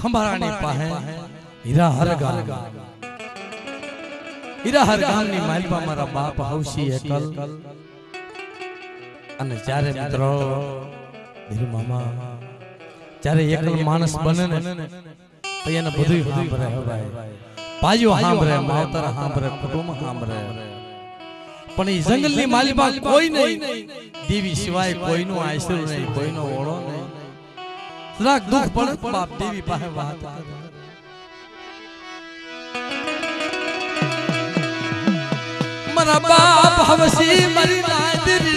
खंभारानी पाहे हीरा हर गाम नी मालपा मारा बाप हौसी एकल अने चारे मित्रो धीरु मामा चारे एकल मानस बने ने तो एने बधुय हांभरे भाई पायो हांभरे मावतर हांभरे कुटुंब हांभरे पण ई जंगल नी मालपा कोई नहीं देवी सिवाय कोई नो आश्रय नहीं कोई नो ओळो नहीं જરાક દુઃખ પડે બાપ દેવી પાસે વાત મારા બાપ હવસી મરી નાદરી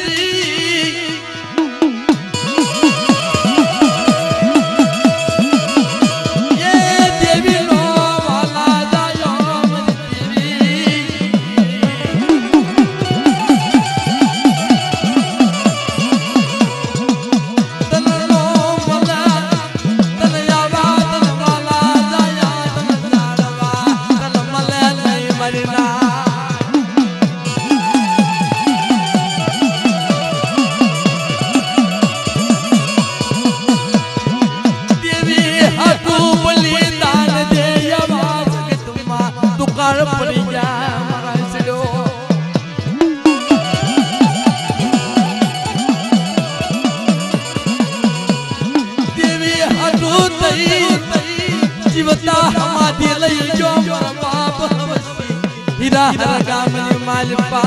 जीवता हमारी लई जो मर बाप हवसी हीरा हर गाम नी मालपा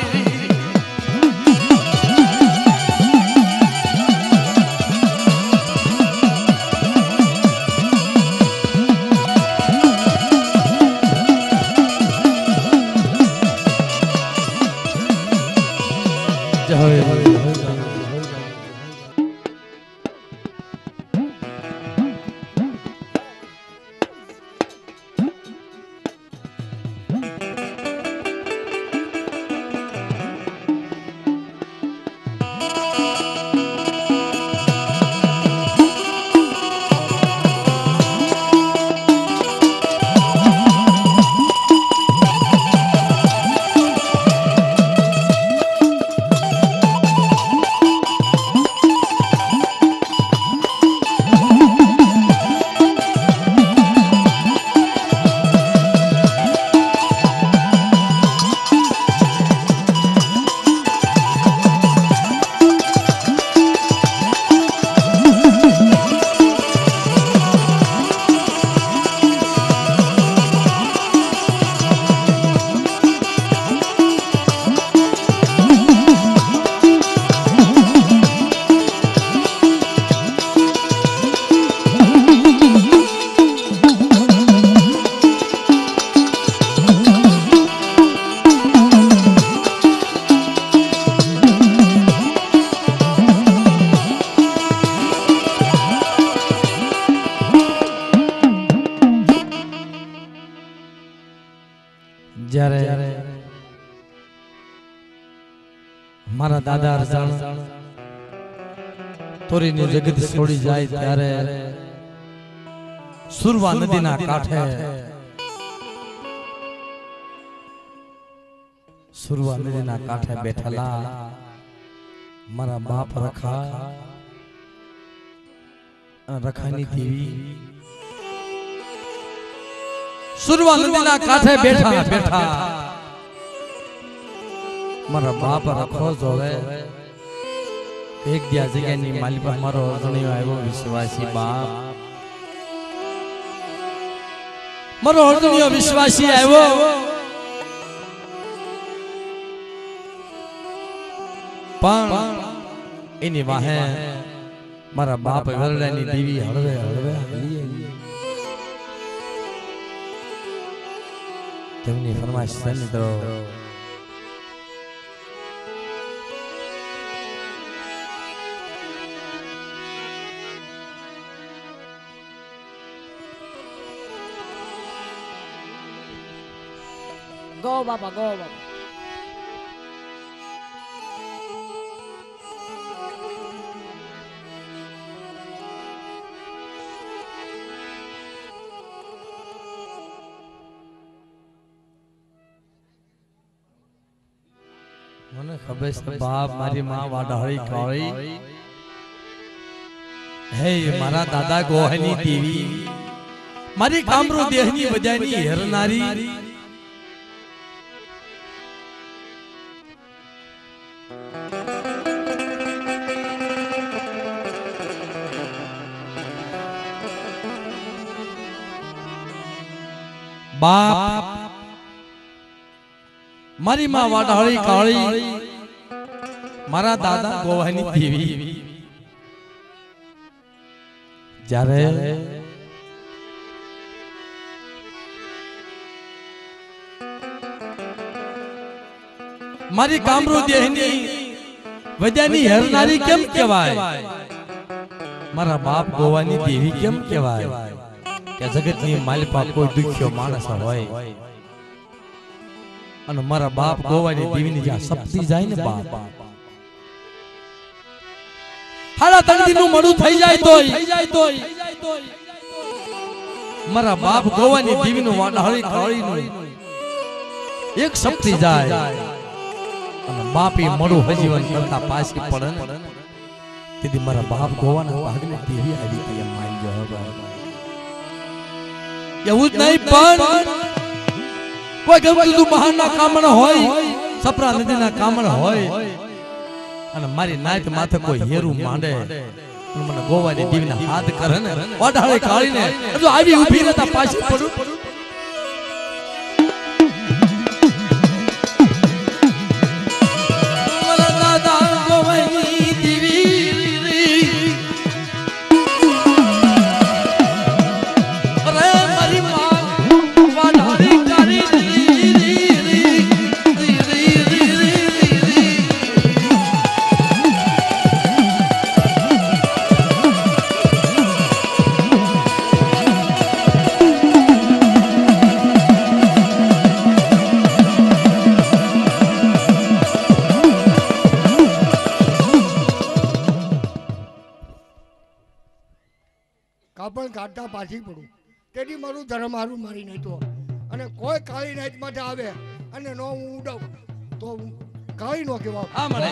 मारा दादा अर्जन तोरी ने जगत छोड़ी जाए त्यारे सुरवा नदी ना काठे बैठला मारा बाप रखानी देवी सुरवा नदी ना काठे बैठा मारा बाप रखो जोवे एक दिया जगह नी माली पर मारो अर्जुनियो आयो विश्वासी बाप मारो अर्जुनियो विश्वासी आयो पण इनी वाहे मारा बाप वरडानी देवी हळवे हली तेमनी फरमाइश सन तो Go Baba, go Baba. મને ખબર છે બાપ મારી માં વાડાળી કાળી હે મારા દાદા ગોહની દેવી મારી કામરો દેહની બજાની હરનારી બાપ મારી માં વાડાળી કાળી મારા દાદા ગોવાની દેવી જ્યારે મારી કામરો દેહની વજાની હરનારી કેમ કહેવાય મારા બાપ ગોવાની દેવી કેમ કહેવાય કે જગતની માલિપા કોઈ દુખ્યો માણસ હોય અને મારા બાપ ગોવાની દેવીની જ્યાં સપતી જાય ને બાપ હાડા તંગીનું મળું થઈ જાય તોય મારા બાપ ગોવાની દેવીનું વાડાળી કાળીનું એક સપતી જાય અને બાપી મળું હજીવન કરતા પાછી પડે ને તેથી મારા બાપ ગોવાના ભાગને દેવી આવી હતી એમ માનજો હવે એવું જ નહીં પણ કોઈ ગમતું તું બહારના કામણ હોય સપરા નદીના કામણ હોય અને મારી નાત માથે કોઈ હેરું માંડે મને ગોવાની દેવીના હાથ કરે ને વાડાળી કાળીને જો આવી ઊભી રહેતા પાછી પડું કાપણ કાઢતા પાછી પડું તેથી મારું ધર્મ હારું મારી નહીં તો અને કોઈ કાળી નાઈટ માટે આવે અને નો હું ઉડાવું તો કાળી નો કહેવાય આ મને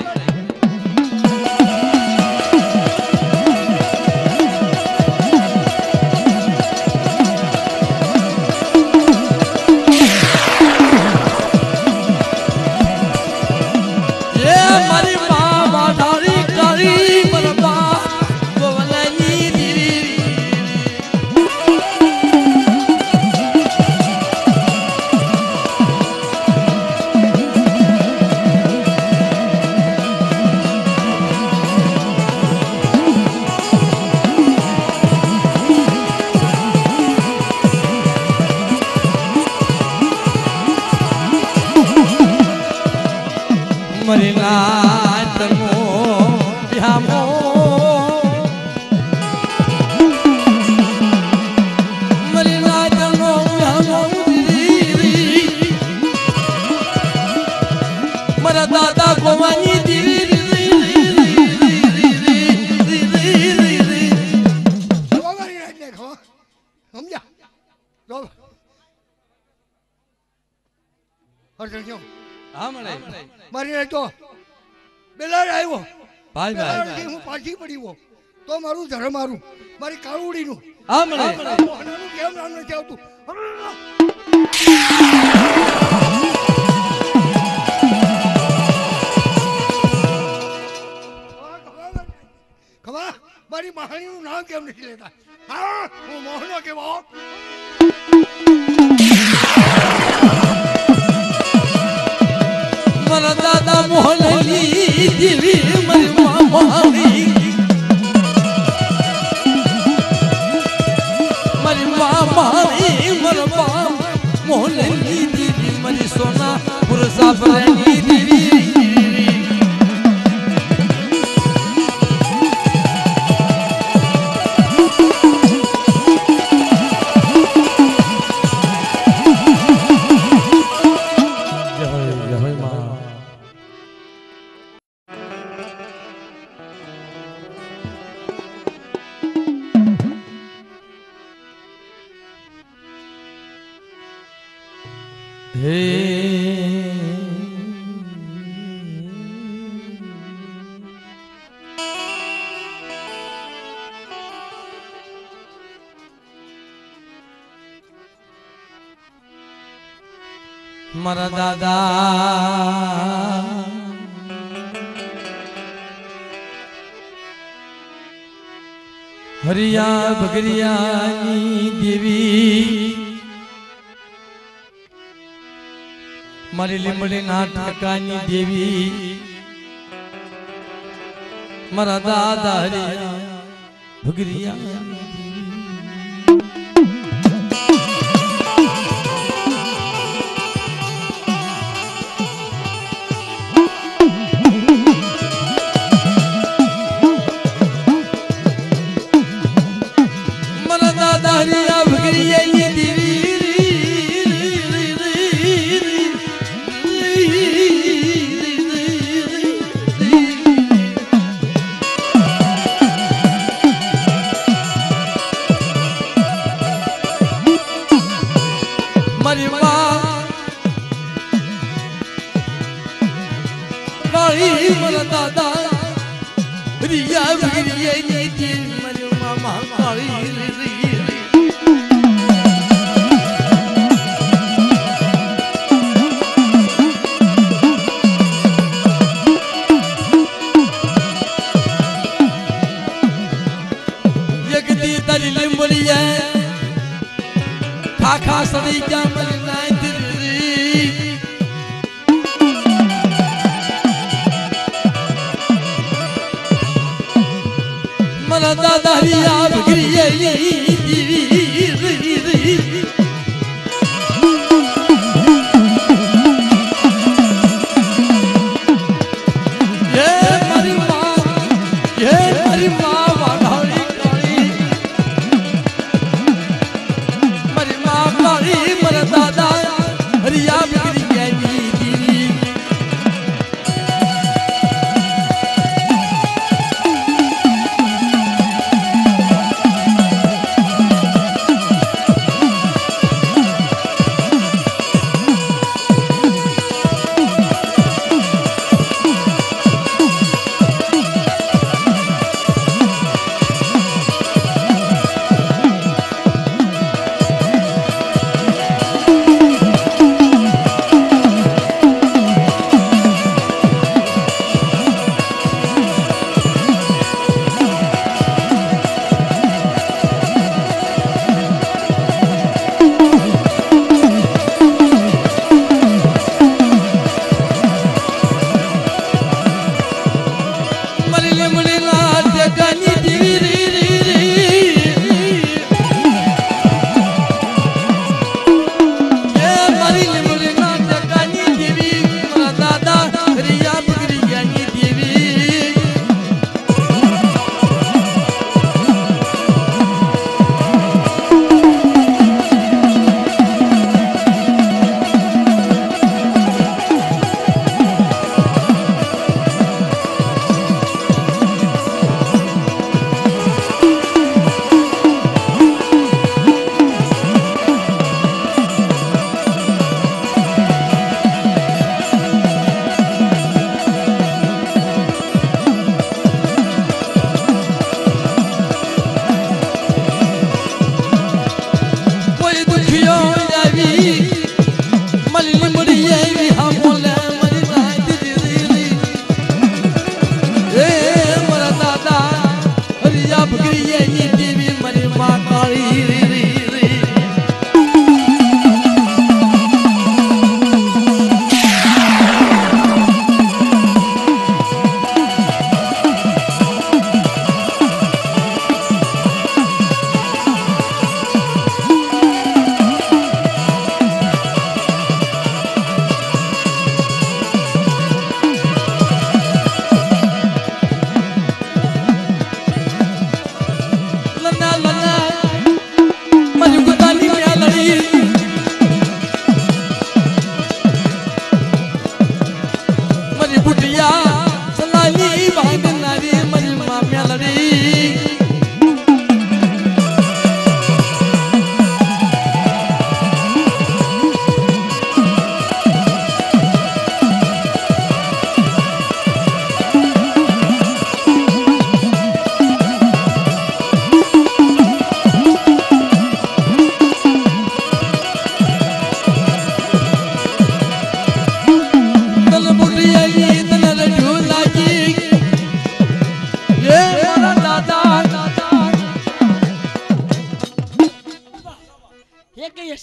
મારી તો બેલાડ આવ્યો ભાઈ ભાઈ હું પાછી પડી તો મારું ધર્મ મારું મારી કાળુડીનું આ મને કેમ નામ નથી આવતું ખબર મારી મહાણીનું નામ કેમ નથી લેતા હા હું મોહનો કેવો મારા દાદા મોહનની દેવી મારી મામાની મારી મામાની મારા બાપ મોહનની દેવી મારી સોના પુરસા ભરેની દેવી મારા દાદા હરિયા બગરિયાની દેવી મારી લીમડીના ઠાકાની દેવી મારા દાદા હરિયા બગરિયા खाखा सदी क्या मरना मरा दादा हरिया बगरिया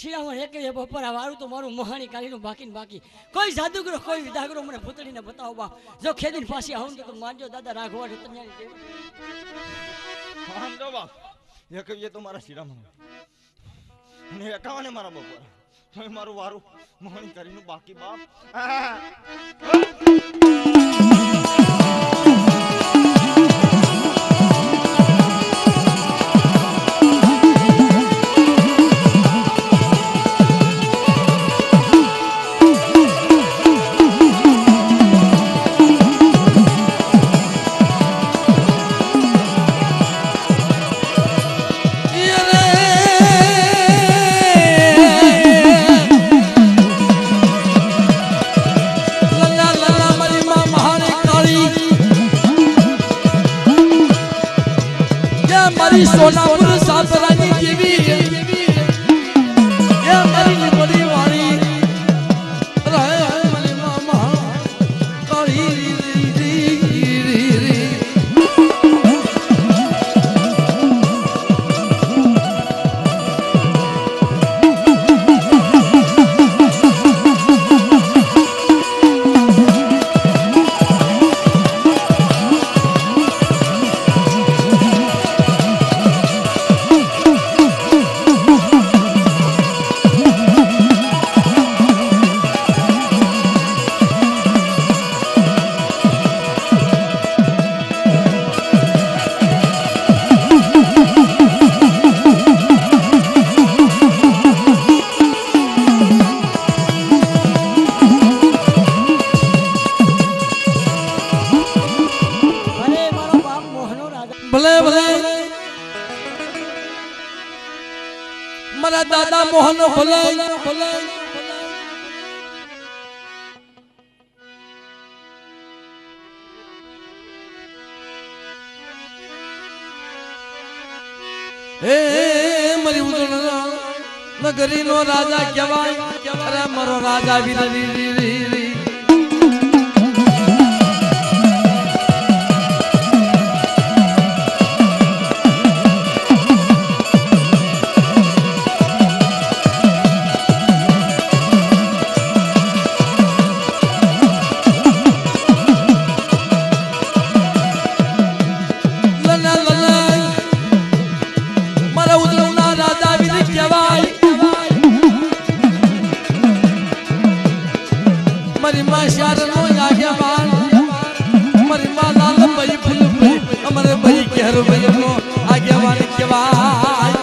શિરામણ એક બપોરા વાળું તો મારું મહાણી કાઢીનું બાકી ને બાકી કોઈ જાદુગરો કોઈ વિદાગરો મને ભૂતળીને બતાવો બા જો ખેદીને પાછી આવું તો માનજો દાદા રાઘવા રતન્યાની દેવ આમ જો બાપ એક એ તો મારા શિરામણ અને એકાવાને મારા બપોરા હવે મારું વારું મહાણી કાઢીનું બાકી બાપ सोनापुर सापरानी देवी ये मेरी बड़ी वाणी रहे मनी मामा काली भले भले मरा दादा मोहन भले भले ए मरी उदना नगरी नो राजा केवाय अरे मरो राजा वीर मरी मां शारनो याग्यवान मरी मां लाल भाई फुल भाई हमारे भाई केहर भाई नो आग्यवान केवाय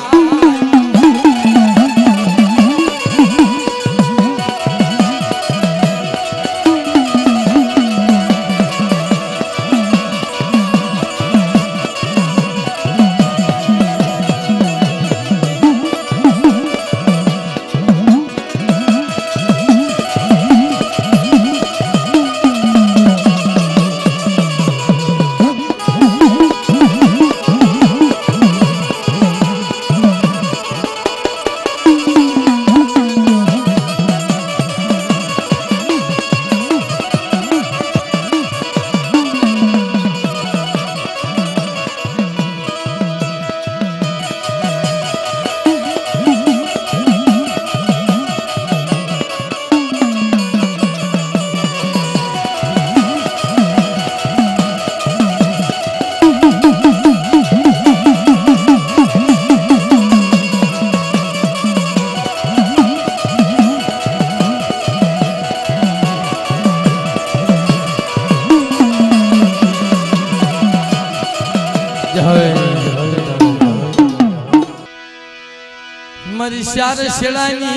मरी शार शेळानी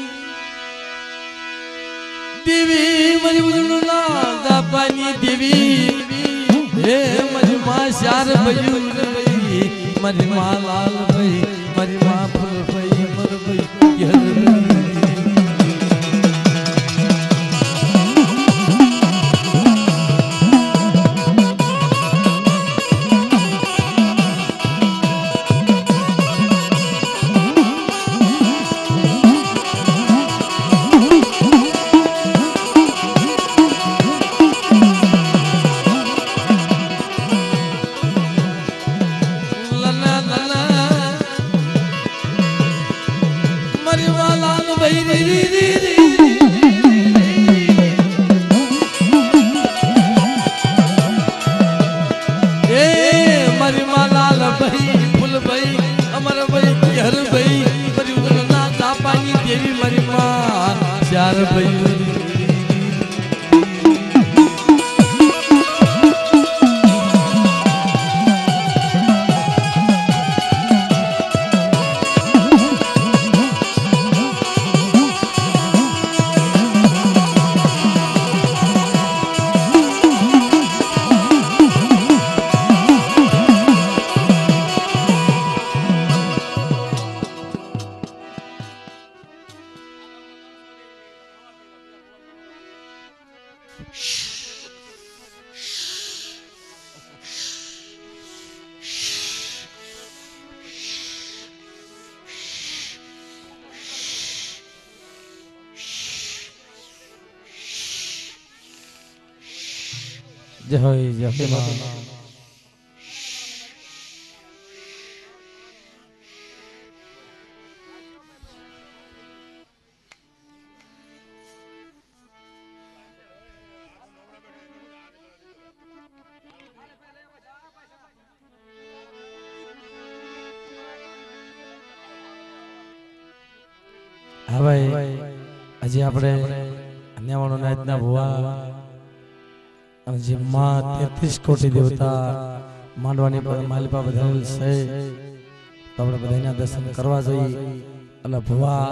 देवी मरी उजळूला दापानी देवी हे मरी मा शार बयू मरी मा लाल बई मरी मा फुल बई मर बई મારી માં લાલ ભાઈ ફૂલ ભાઈ અમર ભાઈ હર ભાઈ મારી ઉલના કાપાની દેવી મારી માં ચાર ભાઈ જય જય માં હવે હજી આપણે નેવાણો નાચના ભુવા અને જે માં 33 કોટી દેવતા માંડવાની પર માલિપા બધાલ છે તો આપણે બધાના દર્શન કરવા જોઈએ એટલે ભુવા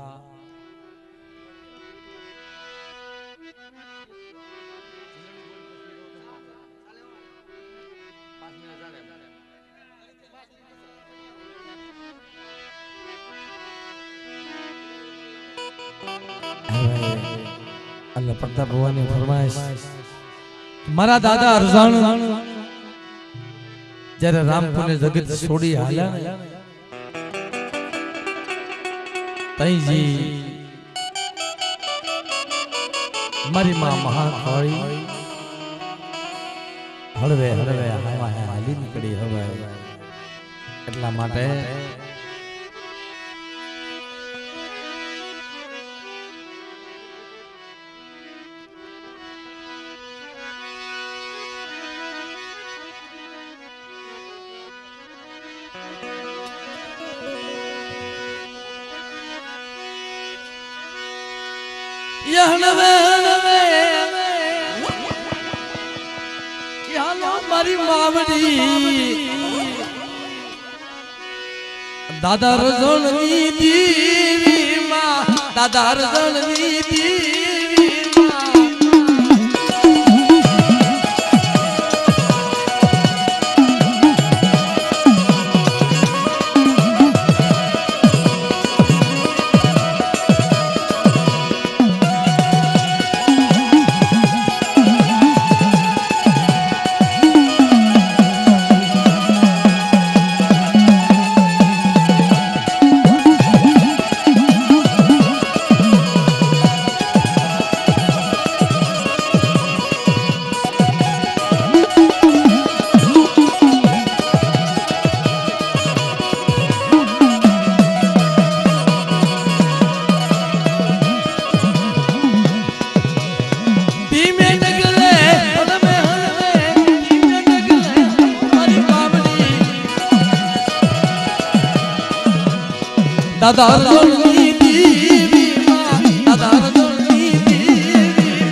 અલ્લાહ પ્રતાપ ભુવાની ફરમાઈશ મારા દાદા અરજાણ જ્યારે રામપુર ને જગત છોડી હાલ્યા તઈજી મારી માં મહાકાળી હળવે હળવે હાલી નીકળી હવે એટલા માટે મારી માવડી દાદા રજણની દેવી માં દાદા રજણની દેવી દાદા રજણની દેવી માં દાદા રજણની દેવી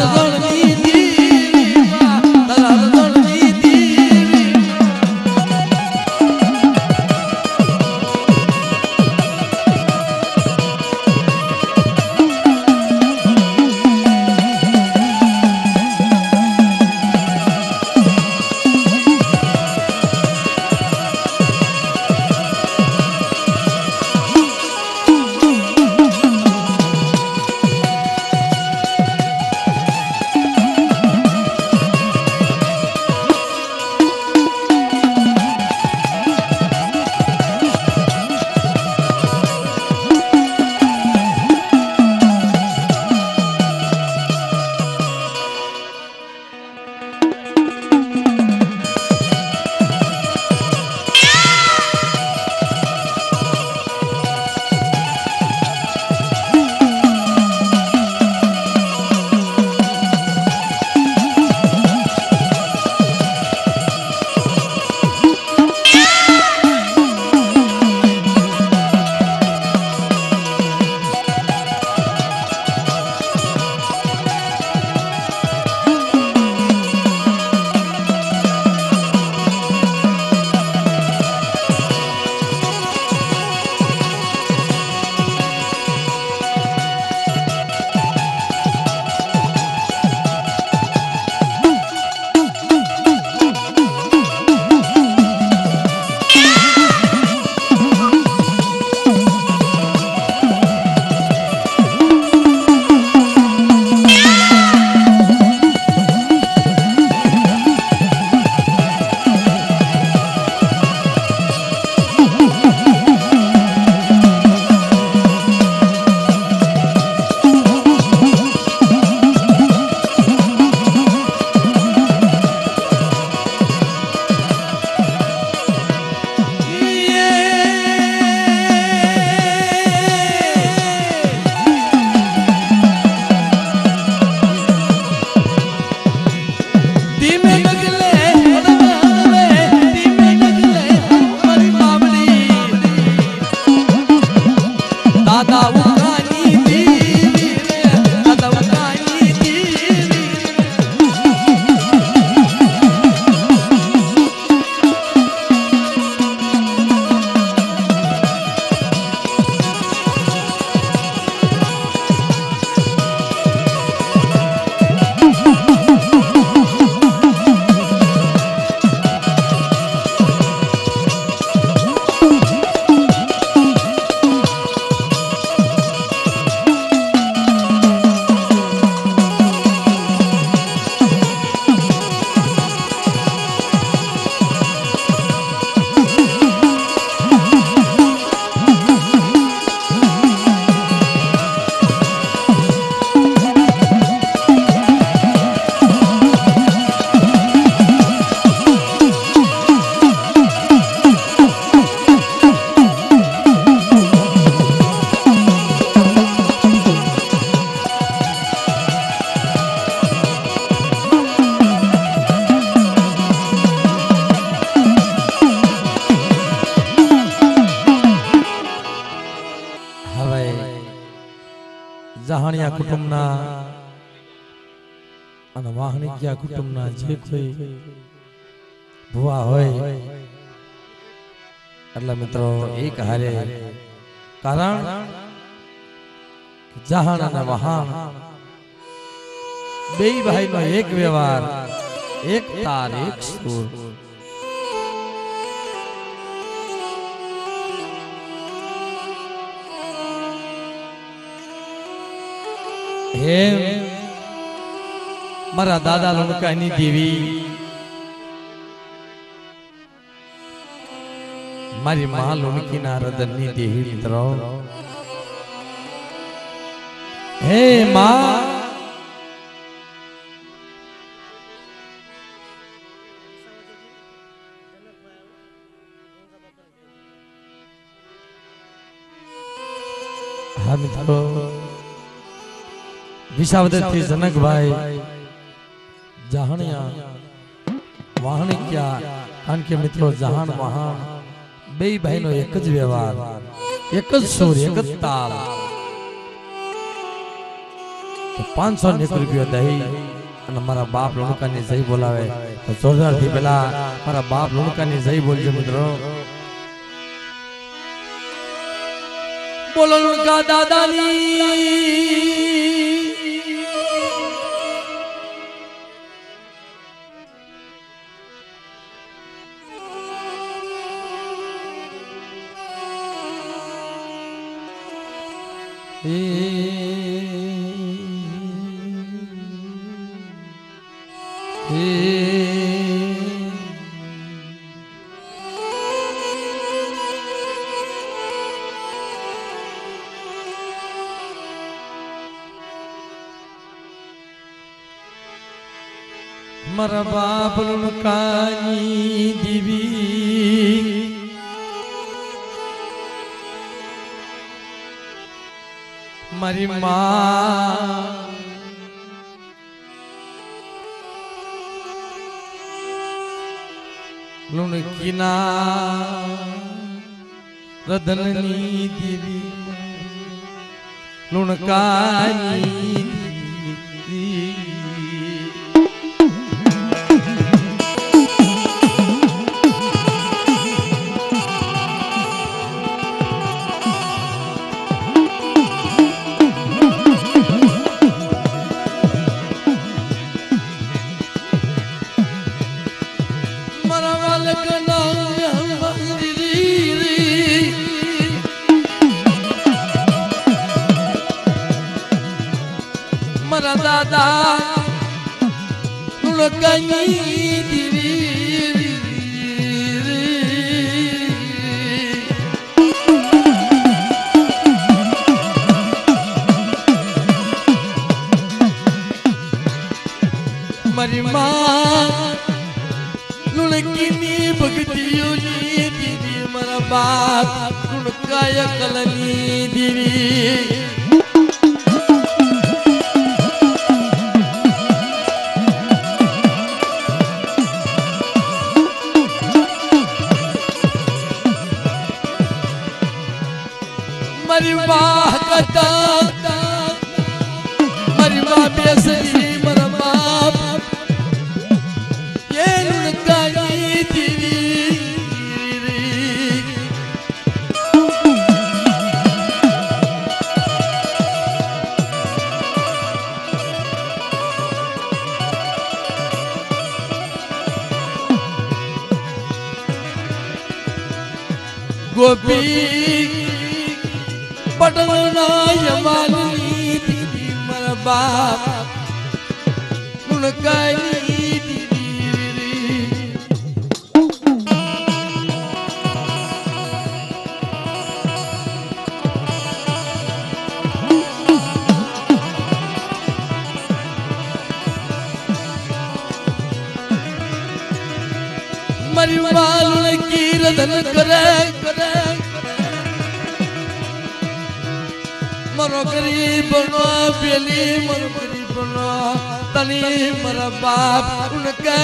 હરદળની દેવી માં તારા હરદળની દેવી જહાણિયા કુટુંબના અને વાહણીકિયા કુટુંબના જે કોઈ ભુવા હોય એટલે મિત્રો એક હારે કારણ જહાણ અને વહાણ બે ભાઈનો એક વ્યવહાર એક તાર એક સુર હે મારા દાદા લણકાની દેવી મારી માં લુણકીના હૃદયની દેવી મિત્રો હે માં હા મિત્રો વિસાવદર થી જનકભાઈ જહાણિયા વાહણીક્યા કારણ કે મિત્રો જહાણ મહાન બે ભાઈનો એક જ વ્યવહાર એક જ સુર એક જ તાલ तो 500 निकल गयो दही અને મારા બાપ લુણકાની જય બોલાવે તો જોરદાર થી પેલા મારા બાપ લુણકાની જય બોલજો મિત્રો બોલો લુણકા દાદાની મારા બાપ લુણકાની દીવી મારી માં લુણકીના રદનની દીવી લુણકાની મારા દાદા લુણકાની દીવી મારી માં લુણકીની ભક્તિઓની દીવી મારા બાપ લુણકાય કલની દીવી મારી વાહ કથા મારી વાહ બેસરી મારા બાપ એ લુણકાની દીવી ગોપી पटना यमानी दीदी मरा बाप नुनकाई दीदी मरी माल की रदन करे मरो गरीब बनो बेली मरो गरीब बनो तनी मरा बाप उनका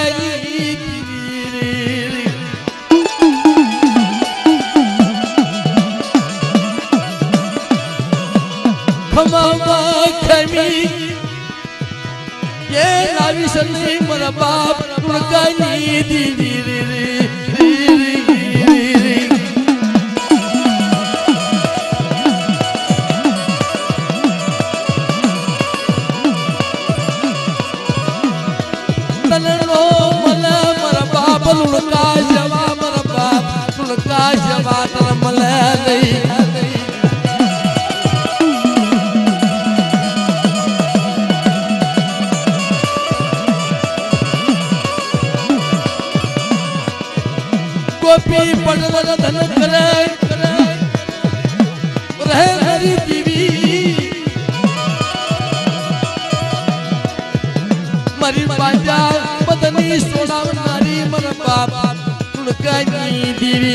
खमामा खमी ये नावी सनी मरा बाप उनका दीदी नुनका जवा मरा बाप नुनका जवा तर मले नहीं गोपी पटना धन करे रहे हरी दीवी मरी बाजा बदनी सोना नारी मरा बाप नुनकानी दीवी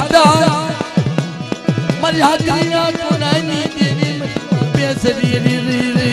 दादा मरिया दुनिया को नानी देवी बेसरी री री री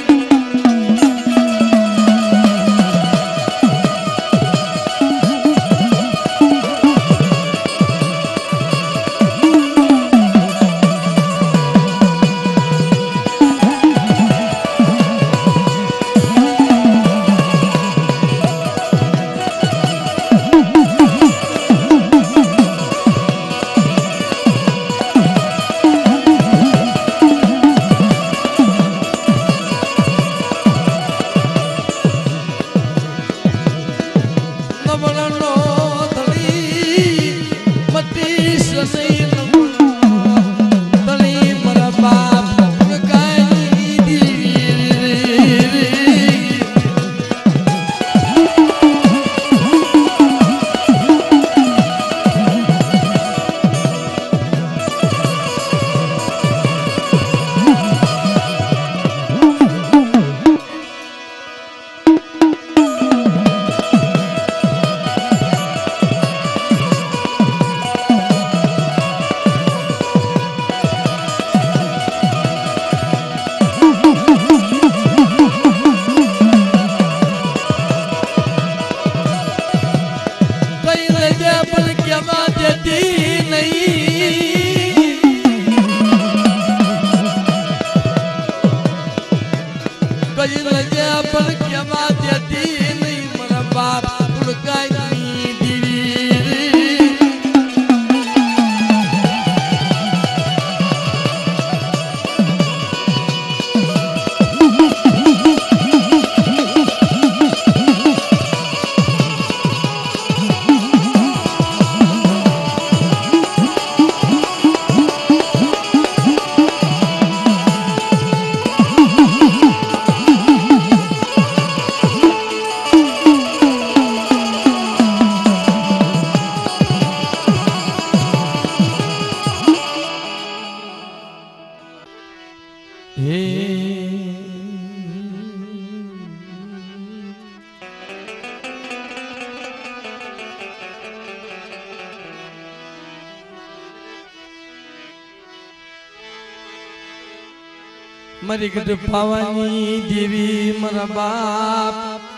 मरी गद पावनी देवी मरा बाप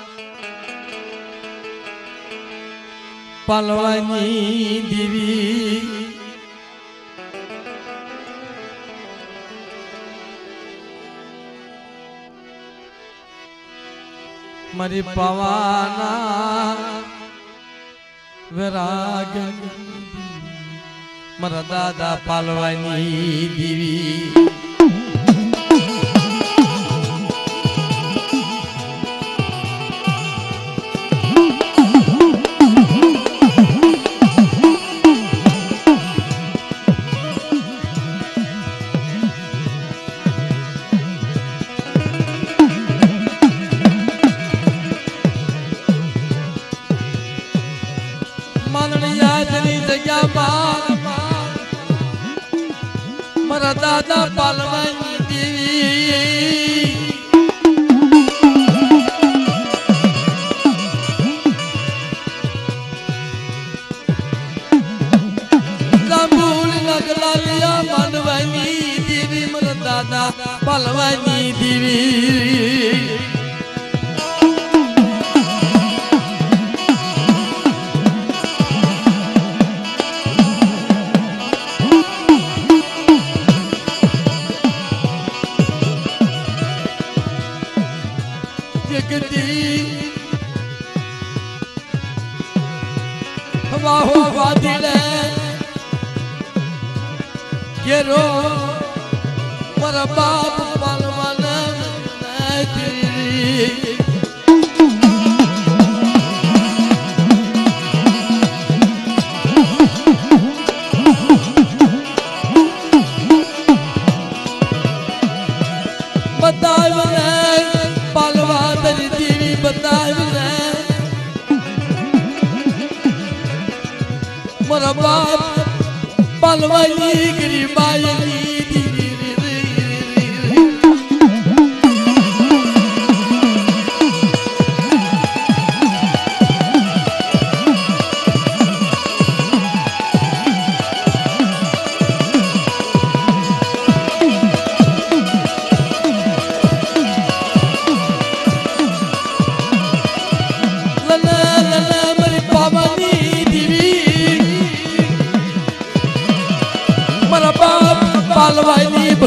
पालवानी देवी मरी पवाना विराग मरा दादा पालवानी देवी मरा दादा पालवानी देवी जांबूल नगला लिया मालवानी देवी मरा दादा पालवानी देवी वाहो वादिले येरो मरा बाप पालवान बतावन पालवा दरी देवी बतावन मरा बाप पालवानी गरीबायनी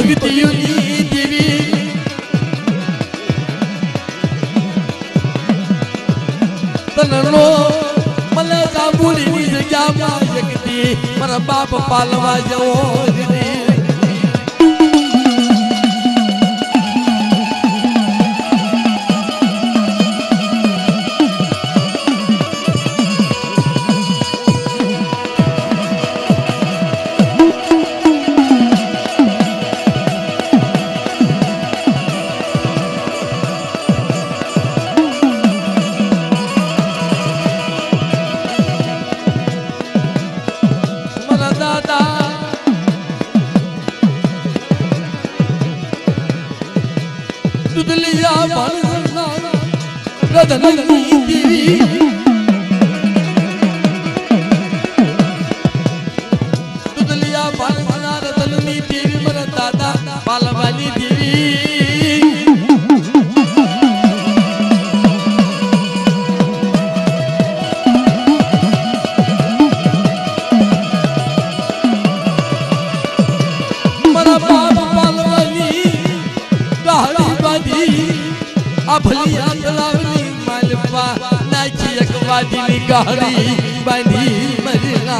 ભગતિયુની દેવી તનનો મને જાંબુડીની જગ્યામાં જગતી મારા બાપ પાલવા જવો રે दुदलिया बालना रधनी देवी दुदलिया बालना रधनी देवी मरा दादा बालवानी देवी मरा बाप बालवानी भलिया तलावनी मालपा नाची अकवादी गाड़ी बांधी मरना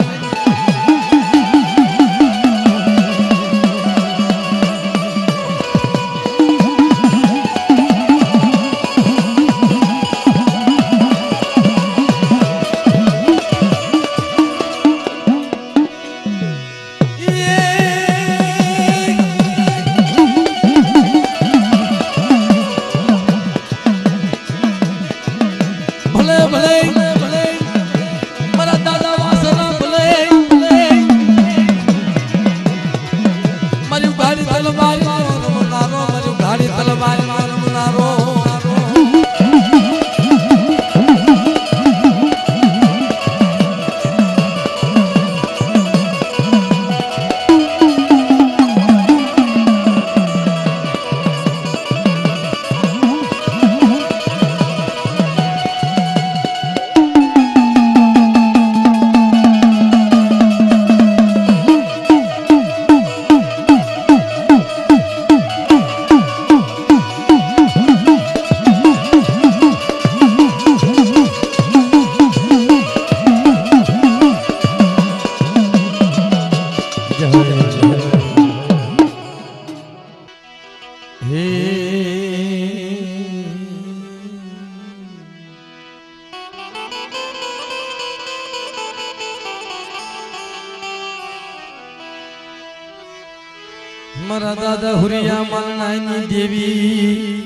मरा दादा हुरिया मालनानी देवी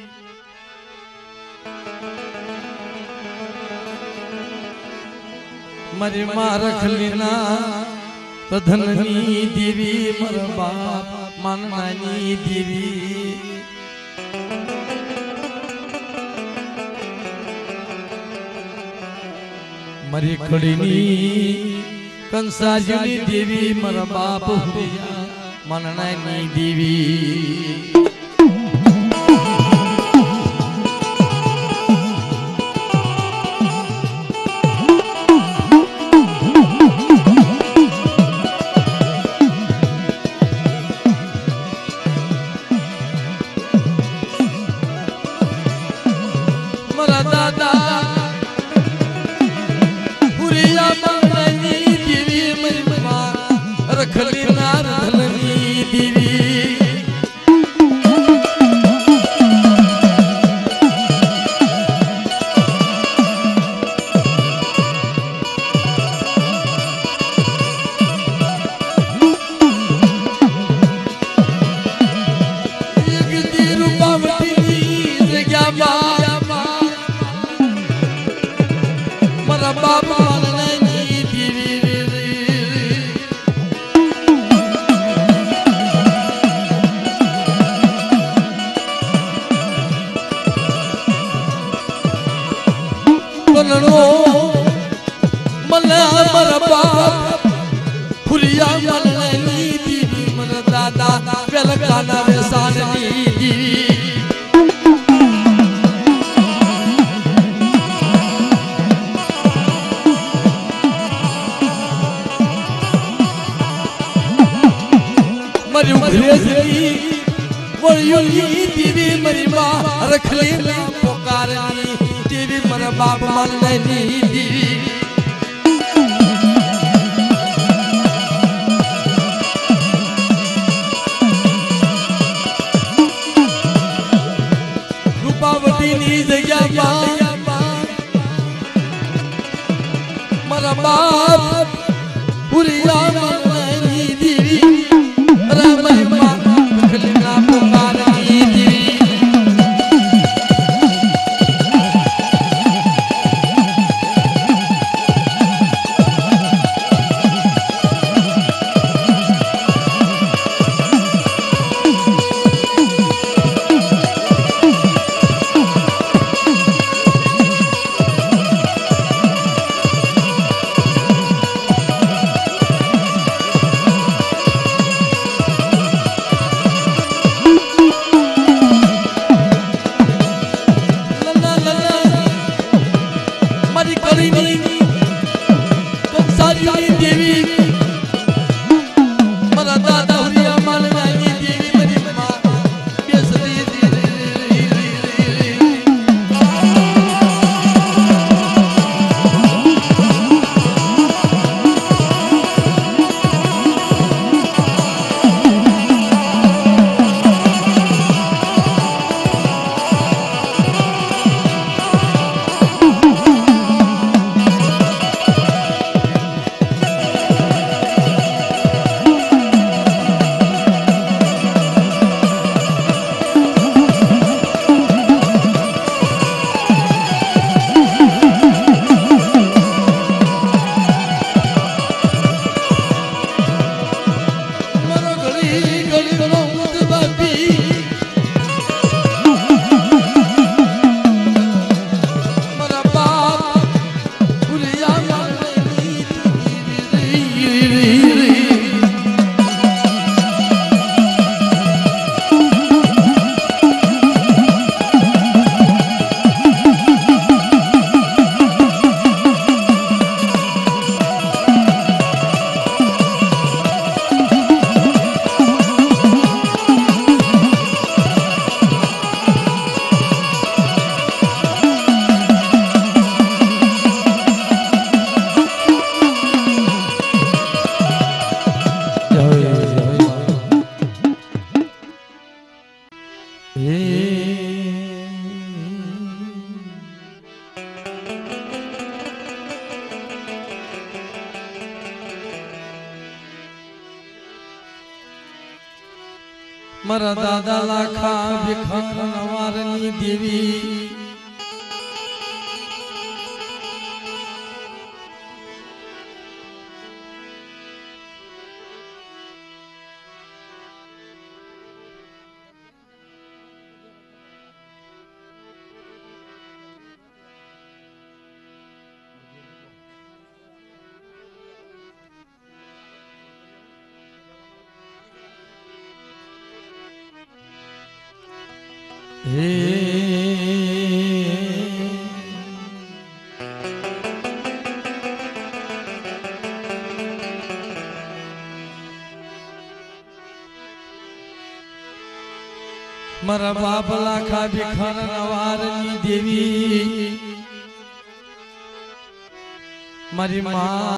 मरे मां रख लेना प्रधननी देवी मरा बाप मालनानी देवी मरी खड़ीनी कंसाजनी देवी मरा बाप हुरिया मननानी देवी मरा दादा हुरिया मननानी देवी मेरी मां रख लेना रधनी देवी मरा बाप मालनानी देवी बननो मल्ला मरा बाप फुलिया मालनानी देवी मरा दादा वेलकाना वेसानी देवी मरियो घरेजनी वळयुली देवी मरी मां रखली ना पुकारनी देवी मर बाप मननी देवी रूपावती नी जग्या मरा बाप पुरिया मननी देवी महिमा रखलना पुकारनी देवी मरा दादा लाखा भिखार नवारनी देवी मरा बाप लाखा भिखार नवारनी देवी मारी मां